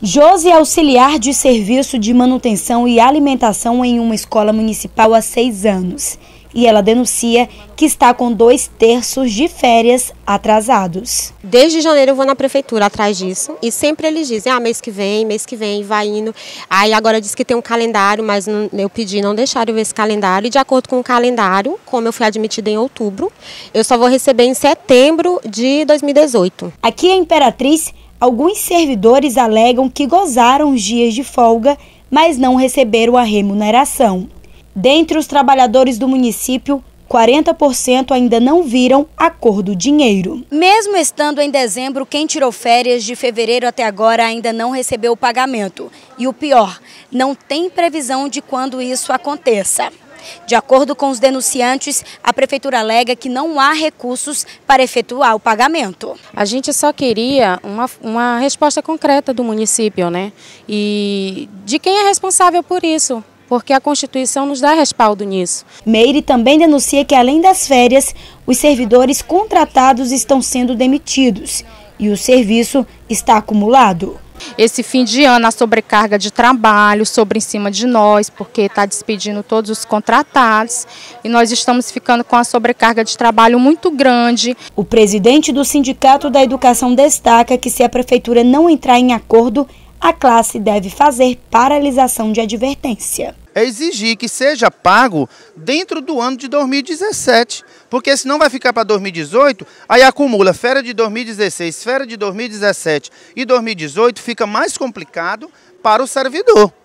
Josi é auxiliar de serviço de manutenção e alimentação em uma escola municipal há 6 anos. E ela denuncia que está com 2/3 de férias atrasados. Desde janeiro eu vou na prefeitura atrás disso e sempre eles dizem, mês que vem, vai indo. Aí agora diz que tem um calendário, mas eu pedi, não deixaram eu ver esse calendário. E de acordo com o calendário, como eu fui admitida em outubro, eu só vou receber em setembro de 2018. Aqui em Imperatriz, alguns servidores alegam que gozaram os dias de folga, mas não receberam a remuneração. Dentre os trabalhadores do município, 40% ainda não viram a cor do dinheiro. Mesmo estando em dezembro, quem tirou férias de fevereiro até agora ainda não recebeu o pagamento. E o pior, não tem previsão de quando isso aconteça. De acordo com os denunciantes, a prefeitura alega que não há recursos para efetuar o pagamento. A gente só queria uma resposta concreta do município, né? E de quem é responsável por isso. Porque a Constituição nos dá respaldo nisso. Meire também denuncia que, além das férias, os servidores contratados estão sendo demitidos e o serviço está acumulado. Esse fim de ano, a sobrecarga de trabalho sobre em cima de nós, porque está despedindo todos os contratados e nós estamos ficando com a sobrecarga de trabalho muito grande. O presidente do Sindicato da Educação destaca que, se a prefeitura não entrar em acordo, a classe deve fazer paralisação de advertência. É exigir que seja pago dentro do ano de 2017, porque senão vai ficar para 2018, aí acumula férias de 2016, férias de 2017 e 2018, fica mais complicado para o servidor.